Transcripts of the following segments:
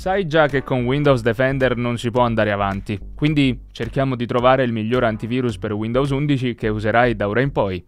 sai già che con Windows Defender non si può andare avanti, quindi cerchiamo di trovare il miglior antivirus per Windows 11 che userai da ora in poi.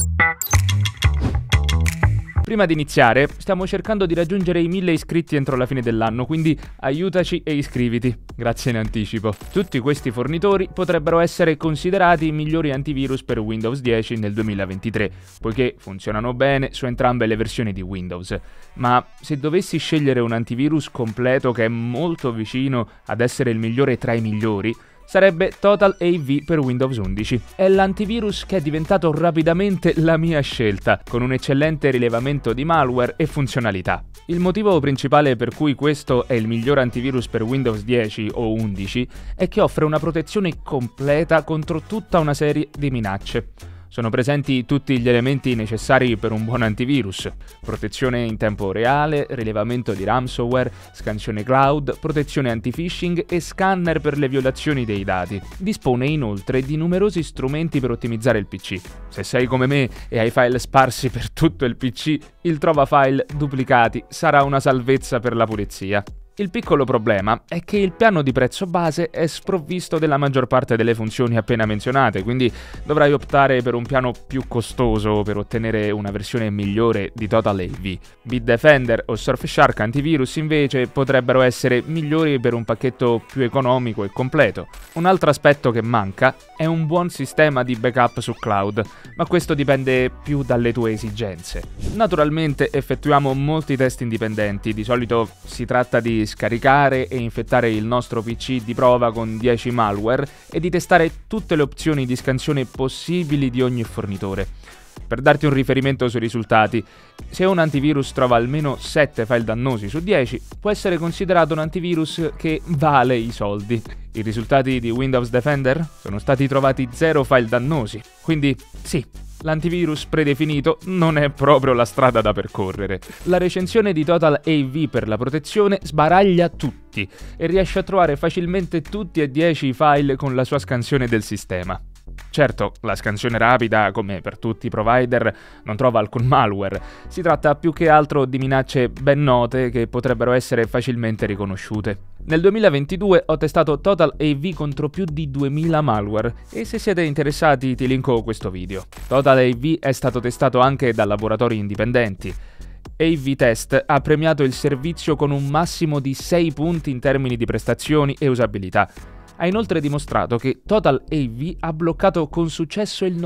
Prima di iniziare, stiamo cercando di raggiungere i 1000 iscritti entro la fine dell'anno, quindi aiutaci e iscriviti. Grazie in anticipo. Tutti questi fornitori potrebbero essere considerati i migliori antivirus per Windows 10 nel 2023, poiché funzionano bene su entrambe le versioni di Windows. Ma se dovessi scegliere un antivirus completo che è molto vicino ad essere il migliore tra i migliori, sarebbe Total AV per Windows 11. È l'antivirus che è diventato rapidamente la mia scelta, con un eccellente rilevamento di malware e funzionalità. Il motivo principale per cui questo è il miglior antivirus per Windows 10 o 11 è che offre una protezione completa contro tutta una serie di minacce. Sono presenti tutti gli elementi necessari per un buon antivirus: protezione in tempo reale, rilevamento di ransomware, scansione cloud, protezione anti-phishing e scanner per le violazioni dei dati. Dispone inoltre di numerosi strumenti per ottimizzare il PC. Se sei come me e hai file sparsi per tutto il PC, il trova file duplicati sarà una salvezza per la pulizia. Il piccolo problema è che il piano di prezzo base è sprovvisto della maggior parte delle funzioni appena menzionate, quindi dovrai optare per un piano più costoso per ottenere una versione migliore di Total AV. Bitdefender o Surfshark Antivirus invece potrebbero essere migliori per un pacchetto più economico e completo. Un altro aspetto che manca è un buon sistema di backup su cloud, ma questo dipende più dalle tue esigenze. Naturalmente effettuiamo molti test indipendenti, di solito si tratta di scaricare e infettare il nostro PC di prova con 10 malware e di testare tutte le opzioni di scansione possibili di ogni fornitore. Per darti un riferimento sui risultati, se un antivirus trova almeno 7 file dannosi su 10, può essere considerato un antivirus che vale i soldi. I risultati di Windows Defender sono stati trovati 0 file dannosi, quindi sì, l'antivirus predefinito non è proprio la strada da percorrere. La recensione di Total AV per la protezione sbaraglia tutti e riesce a trovare facilmente tutti e 10 i file con la sua scansione del sistema. Certo, la scansione rapida, come per tutti i provider, non trova alcun malware. Si tratta più che altro di minacce ben note che potrebbero essere facilmente riconosciute. Nel 2022 ho testato Total AV contro più di 2000 malware e se siete interessati ti linko questo video. Total AV è stato testato anche da laboratori indipendenti. AV Test ha premiato il servizio con un massimo di 6 punti in termini di prestazioni e usabilità. Ha inoltre dimostrato che Total AV ha bloccato con successo il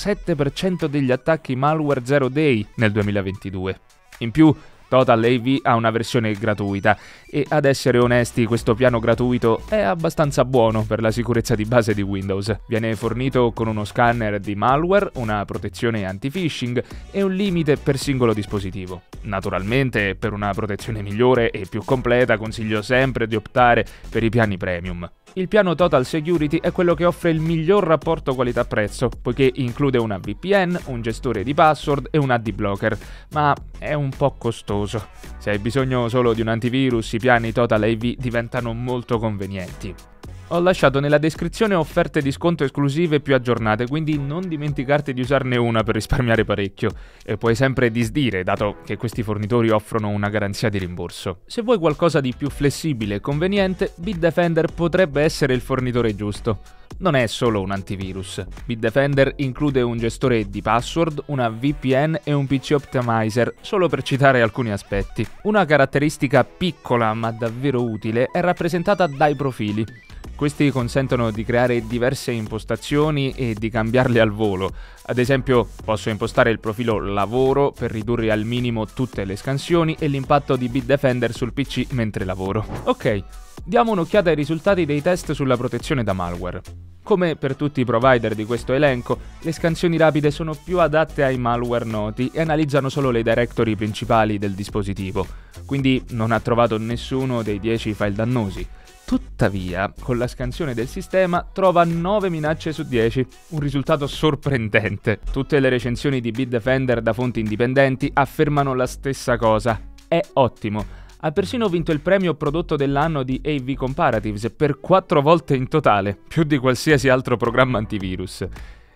97% degli attacchi malware Zero Day nel 2022. In più, Total AV ha una versione gratuita e, ad essere onesti, questo piano gratuito è abbastanza buono per la sicurezza di base di Windows. Viene fornito con uno scanner di malware, una protezione anti-phishing e un limite per singolo dispositivo. Naturalmente, per una protezione migliore e più completa consiglio sempre di optare per i piani premium. Il piano Total Security è quello che offre il miglior rapporto qualità-prezzo, poiché include una VPN, un gestore di password e un AD blocker, ma è un po' costoso. Se hai bisogno solo di un antivirus, i piani Total AV diventano molto convenienti. Ho lasciato nella descrizione offerte di sconto esclusive più aggiornate, quindi non dimenticarti di usarne una per risparmiare parecchio. E puoi sempre disdire, dato che questi fornitori offrono una garanzia di rimborso. Se vuoi qualcosa di più flessibile e conveniente, Bitdefender potrebbe essere il fornitore giusto. Non è solo un antivirus. Bitdefender include un gestore di password, una VPN e un PC Optimizer, solo per citare alcuni aspetti. Una caratteristica piccola ma davvero utile è rappresentata dai profili. Questi consentono di creare diverse impostazioni e di cambiarle al volo. Ad esempio, posso impostare il profilo lavoro per ridurre al minimo tutte le scansioni e l'impatto di Bitdefender sul PC mentre lavoro. Ok, diamo un'occhiata ai risultati dei test sulla protezione da malware. Come per tutti i provider di questo elenco, le scansioni rapide sono più adatte ai malware noti e analizzano solo le directory principali del dispositivo, quindi non ha trovato nessuno dei 10 file dannosi. Tuttavia, con la scansione del sistema trova 9 minacce su 10, un risultato sorprendente. Tutte le recensioni di Bitdefender da fonti indipendenti affermano la stessa cosa. È ottimo. Ha persino vinto il premio prodotto dell'anno di AV Comparatives per 4 volte in totale, più di qualsiasi altro programma antivirus.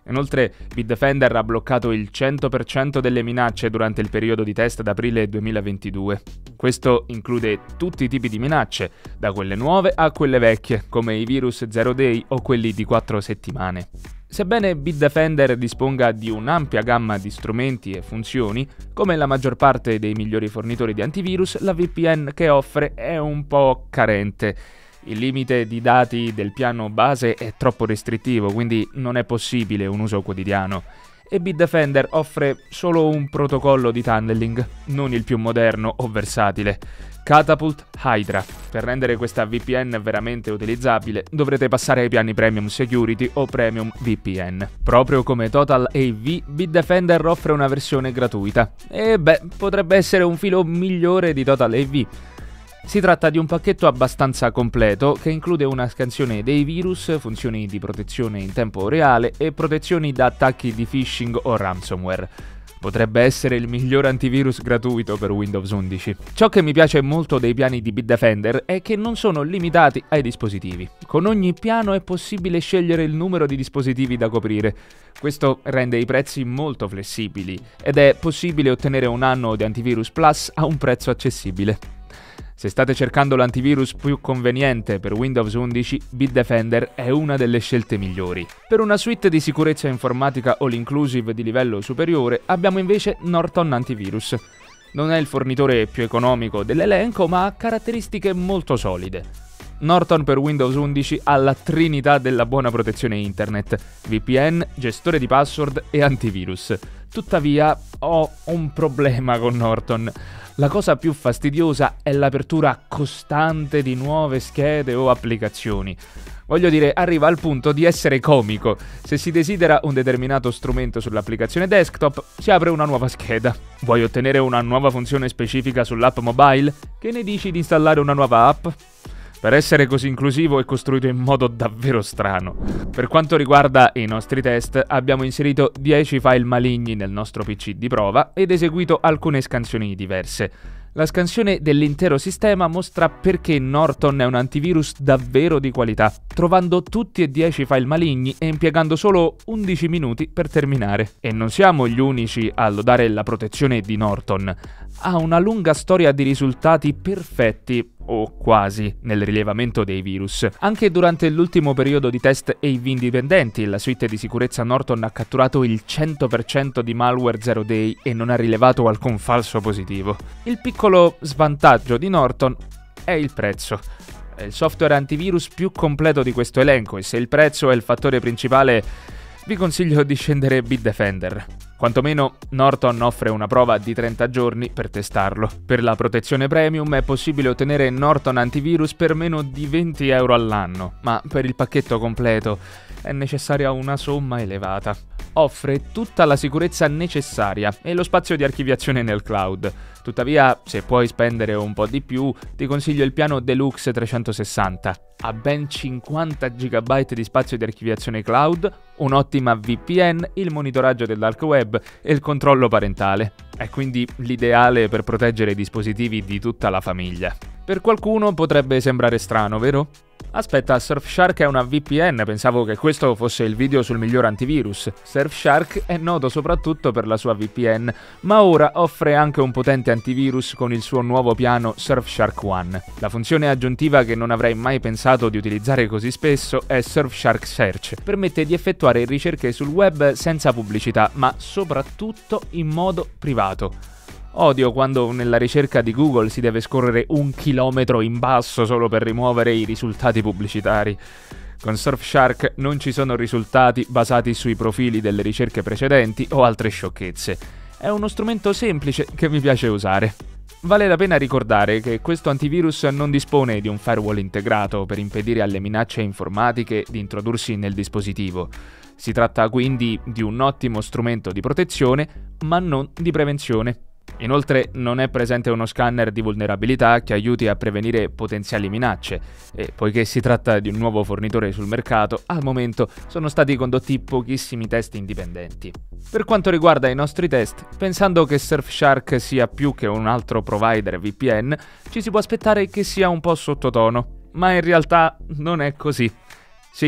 Inoltre, Bitdefender ha bloccato il 100% delle minacce durante il periodo di test d'aprile 2022. Questo include tutti i tipi di minacce, da quelle nuove a quelle vecchie, come i virus Zero Day o quelli di 4 settimane. Sebbene Bitdefender disponga di un'ampia gamma di strumenti e funzioni, come la maggior parte dei migliori fornitori di antivirus, la VPN che offre è un po' carente. Il limite di dati del piano base è troppo restrittivo, quindi non è possibile un uso quotidiano. E Bitdefender offre solo un protocollo di tunneling, non il più moderno o versatile, Catapult Hydra. Per rendere questa VPN veramente utilizzabile, dovrete passare ai piani Premium Security o Premium VPN. Proprio come Total AV, Bitdefender offre una versione gratuita. E potrebbe essere un filo migliore di Total AV. Si tratta di un pacchetto abbastanza completo che include una scansione dei virus, funzioni di protezione in tempo reale e protezioni da attacchi di phishing o ransomware. Potrebbe essere il miglior antivirus gratuito per Windows 11. Ciò che mi piace molto dei piani di Bitdefender è che non sono limitati ai dispositivi. Con ogni piano è possibile scegliere il numero di dispositivi da coprire. Questo rende i prezzi molto flessibili ed è possibile ottenere un anno di antivirus Plus a un prezzo accessibile. Se state cercando l'antivirus più conveniente per Windows 11, Bitdefender è una delle scelte migliori. Per una suite di sicurezza informatica all-inclusive di livello superiore, abbiamo invece Norton Antivirus. Non è il fornitore più economico dell'elenco, ma ha caratteristiche molto solide. Norton per Windows 11 ha la trinità della buona protezione internet, VPN, gestore di password e antivirus. Tuttavia, ho un problema con Norton. La cosa più fastidiosa è l'apertura costante di nuove schede o applicazioni. Voglio dire, arriva al punto di essere comico. Se si desidera un determinato strumento sull'applicazione desktop, si apre una nuova scheda. Vuoi ottenere una nuova funzione specifica sull'app mobile? Che ne dici di installare una nuova app? Per essere così inclusivo è costruito in modo davvero strano. Per quanto riguarda i nostri test, abbiamo inserito 10 file maligni nel nostro PC di prova ed eseguito alcune scansioni diverse. La scansione dell'intero sistema mostra perché Norton è un antivirus davvero di qualità, trovando tutti e 10 file maligni e impiegando solo 11 minuti per terminare. E non siamo gli unici a lodare la protezione di Norton. Ha una lunga storia di risultati perfetti, o quasi, nel rilevamento dei virus. Anche durante l'ultimo periodo di test AV indipendenti, la suite di sicurezza Norton ha catturato il 100% di malware Zero Day e non ha rilevato alcun falso positivo. Il piccolo svantaggio di Norton è il prezzo. È il software antivirus più completo di questo elenco e se il prezzo è il fattore principale, vi consiglio di scendere Bitdefender. Quantomeno Norton offre una prova di 30 giorni per testarlo. Per la protezione premium è possibile ottenere Norton Antivirus per meno di 20 euro all'anno, ma per il pacchetto completo è necessaria una somma elevata. Offre tutta la sicurezza necessaria e lo spazio di archiviazione nel cloud. Tuttavia, se puoi spendere un po' di più, ti consiglio il piano Deluxe 360. Ha ben 50 GB di spazio di archiviazione cloud, un'ottima VPN, il monitoraggio del dark web e il controllo parentale. È quindi l'ideale per proteggere i dispositivi di tutta la famiglia. Per qualcuno potrebbe sembrare strano, vero? Aspetta, Surfshark è una VPN, pensavo che questo fosse il video sul miglior antivirus. Surfshark è noto soprattutto per la sua VPN, ma ora offre anche un potente antivirus con il suo nuovo piano Surfshark One. La funzione aggiuntiva che non avrei mai pensato di utilizzare così spesso è Surfshark Search. Permette di effettuare ricerche sul web senza pubblicità, ma soprattutto in modo privato. Odio quando nella ricerca di Google si deve scorrere 1 chilometro in basso solo per rimuovere i risultati pubblicitari. Con Surfshark non ci sono risultati basati sui profili delle ricerche precedenti o altre sciocchezze. È uno strumento semplice che mi piace usare. Vale la pena ricordare che questo antivirus non dispone di un firewall integrato per impedire alle minacce informatiche di introdursi nel dispositivo. Si tratta quindi di un ottimo strumento di protezione, ma non di prevenzione. Inoltre non è presente uno scanner di vulnerabilità che aiuti a prevenire potenziali minacce e poiché si tratta di un nuovo fornitore sul mercato, al momento sono stati condotti pochissimi test indipendenti. Per quanto riguarda i nostri test, pensando che Surfshark sia più che un altro provider VPN, ci si può aspettare che sia un po' sottotono, ma in realtà non è così. Sì,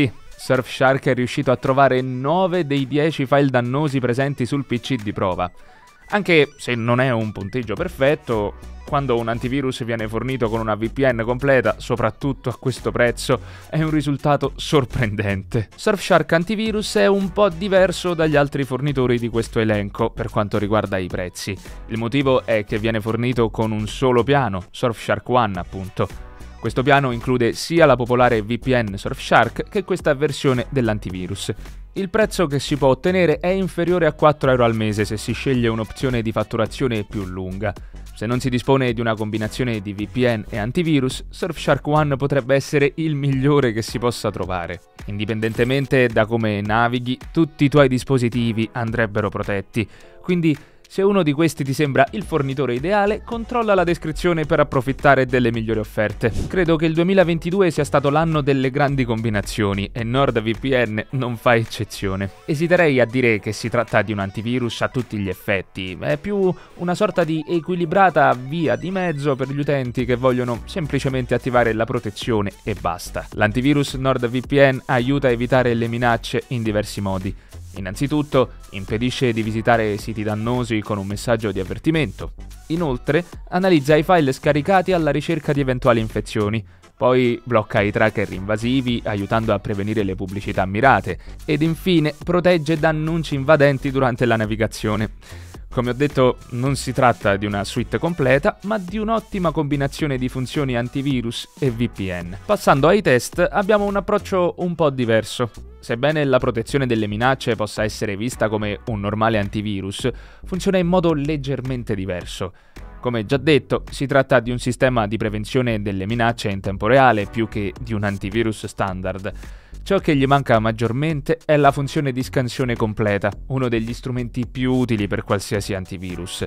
Surfshark è riuscito a trovare 9 dei 10 file dannosi presenti sul PC di prova. Anche se non è un punteggio perfetto, quando un antivirus viene fornito con una VPN completa, soprattutto a questo prezzo, è un risultato sorprendente. Surfshark Antivirus è un po' diverso dagli altri fornitori di questo elenco per quanto riguarda i prezzi. Il motivo è che viene fornito con un solo piano, Surfshark One appunto. Questo piano include sia la popolare VPN Surfshark che questa versione dell'antivirus. Il prezzo che si può ottenere è inferiore a 4 euro al mese se si sceglie un'opzione di fatturazione più lunga. Se non si dispone di una combinazione di VPN e antivirus, Surfshark One potrebbe essere il migliore che si possa trovare. Indipendentemente da come navighi, tutti i tuoi dispositivi andrebbero protetti, quindi se uno di questi ti sembra il fornitore ideale, controlla la descrizione per approfittare delle migliori offerte. Credo che il 2022 sia stato l'anno delle grandi combinazioni e NordVPN non fa eccezione. Esiterei a dire che si tratta di un antivirus a tutti gli effetti, è più una sorta di equilibrata via di mezzo per gli utenti che vogliono semplicemente attivare la protezione e basta. L'antivirus NordVPN aiuta a evitare le minacce in diversi modi. Innanzitutto, impedisce di visitare siti dannosi con un messaggio di avvertimento. Inoltre, analizza i file scaricati alla ricerca di eventuali infezioni. Poi blocca i tracker invasivi, aiutando a prevenire le pubblicità mirate. Ed infine, protegge da annunci invadenti durante la navigazione. Come ho detto, non si tratta di una suite completa, ma di un'ottima combinazione di funzioni antivirus e VPN. Passando ai test, abbiamo un approccio un po' diverso. Sebbene la protezione delle minacce possa essere vista come un normale antivirus, funziona in modo leggermente diverso. Come già detto, si tratta di un sistema di prevenzione delle minacce in tempo reale più che di un antivirus standard. Ciò che gli manca maggiormente è la funzione di scansione completa, uno degli strumenti più utili per qualsiasi antivirus.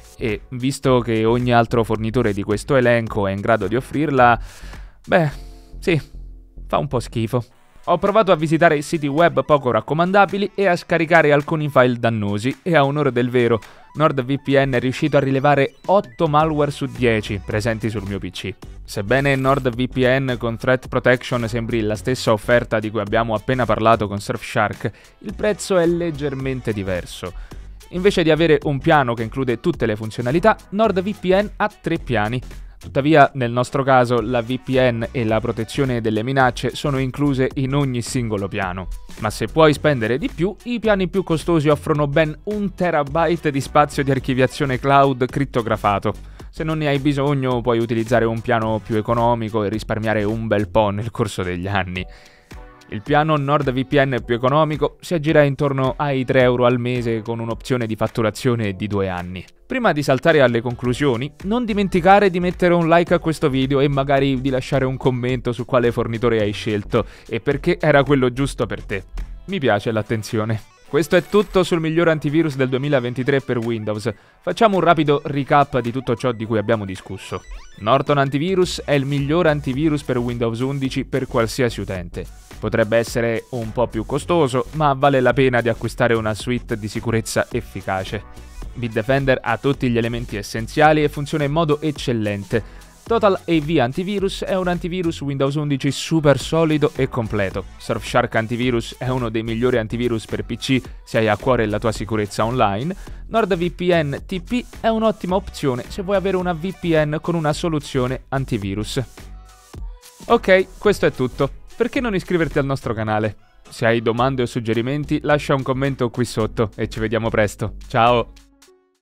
E visto che ogni altro fornitore di questo elenco è in grado di offrirla, beh, sì, fa un po' schifo. Ho provato a visitare siti web poco raccomandabili e a scaricare alcuni file dannosi e a onore del vero, NordVPN è riuscito a rilevare 8 malware su 10 presenti sul mio PC. Sebbene NordVPN con Threat Protection sembri la stessa offerta di cui abbiamo appena parlato con Surfshark, il prezzo è leggermente diverso. Invece di avere un piano che include tutte le funzionalità, NordVPN ha 3 piani. Tuttavia, nel nostro caso, la VPN e la protezione delle minacce sono incluse in ogni singolo piano. Ma se puoi spendere di più, i piani più costosi offrono ben 1 terabyte di spazio di archiviazione cloud crittografato. Se non ne hai bisogno, puoi utilizzare un piano più economico e risparmiare un bel po' nel corso degli anni. Il piano NordVPN più economico si aggira intorno ai 3 euro al mese con un'opzione di fatturazione di 2 anni. Prima di saltare alle conclusioni, non dimenticare di mettere un like a questo video e magari di lasciare un commento su quale fornitore hai scelto e perché era quello giusto per te. Mi piace l'attenzione. Questo è tutto sul miglior antivirus del 2023 per Windows. Facciamo un rapido recap di tutto ciò di cui abbiamo discusso. Norton Antivirus è il miglior antivirus per Windows 11 per qualsiasi utente. Potrebbe essere un po' più costoso, ma vale la pena di acquistare una suite di sicurezza efficace. Bitdefender ha tutti gli elementi essenziali e funziona in modo eccellente. Total AV Antivirus è un antivirus Windows 11 super solido e completo. Surfshark Antivirus è uno dei migliori antivirus per PC se hai a cuore la tua sicurezza online. NordVPN TP è un'ottima opzione se vuoi avere una VPN con una soluzione antivirus. Ok, questo è tutto. Perché non iscriverti al nostro canale? Se hai domande o suggerimenti lascia un commento qui sotto e ci vediamo presto. Ciao!